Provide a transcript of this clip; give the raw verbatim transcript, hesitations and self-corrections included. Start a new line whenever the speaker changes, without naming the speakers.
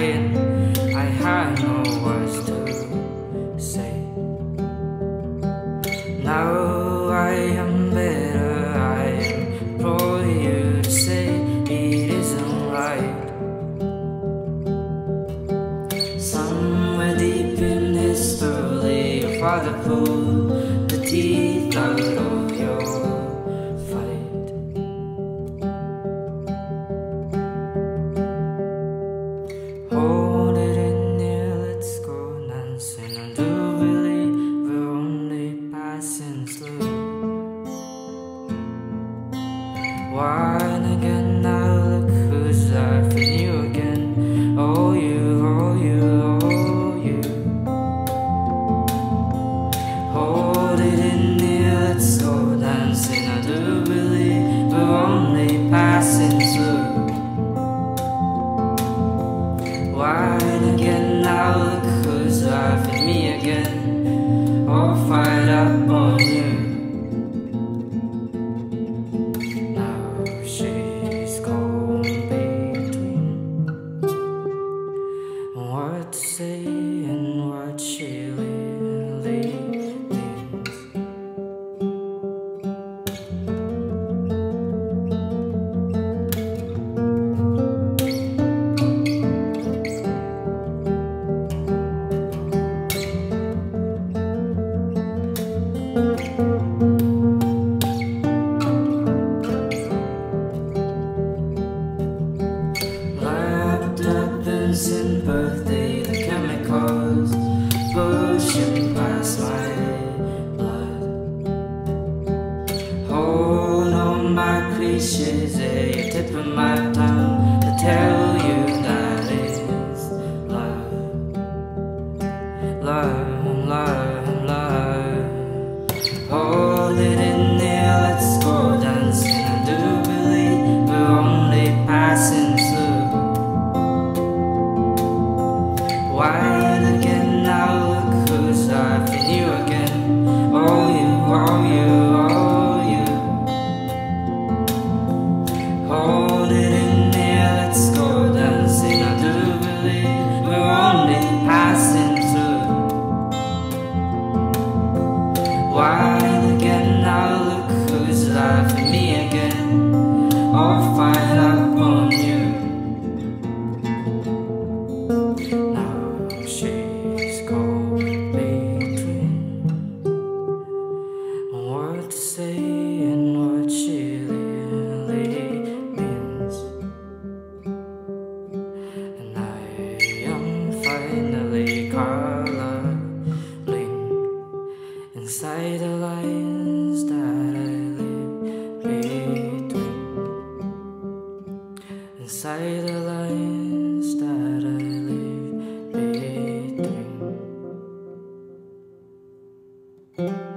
crying. I had no words to say. Now I am better. I implore you to say it isn't right. Somewhere deep in history, your father pulled the teeth out of your fight. Hold it in there, let's go dancing. I do believe we're only passing through. Wine again, now look who's laughing, you again. Oh you, oh you, oh you. Hold it in there, let's go dancing. I do believe we're only passing through. Wine again, now look who's laughing, me again. All fired up on you. Now she's caught between what to say and what she really means. Wrapped up in sympathy, the chemicals pushing past my blood. Hold on my cliches, you're tipping my tongue to tell you that it's love. Love, love, love. Hold it in there, let's go dancing. I do believe we're only passing through. Wine again, now look who's laughing, you again. Oh you, oh you, oh you. Hold it in there, let's go dancing. I do believe we're only passing through. Wine again, now look who's laughing, me again. All fired up on you. Now she's caught between what to say and what she really means. And I am finally colorblind inside the lines that I live between. Inside the lines that I live between.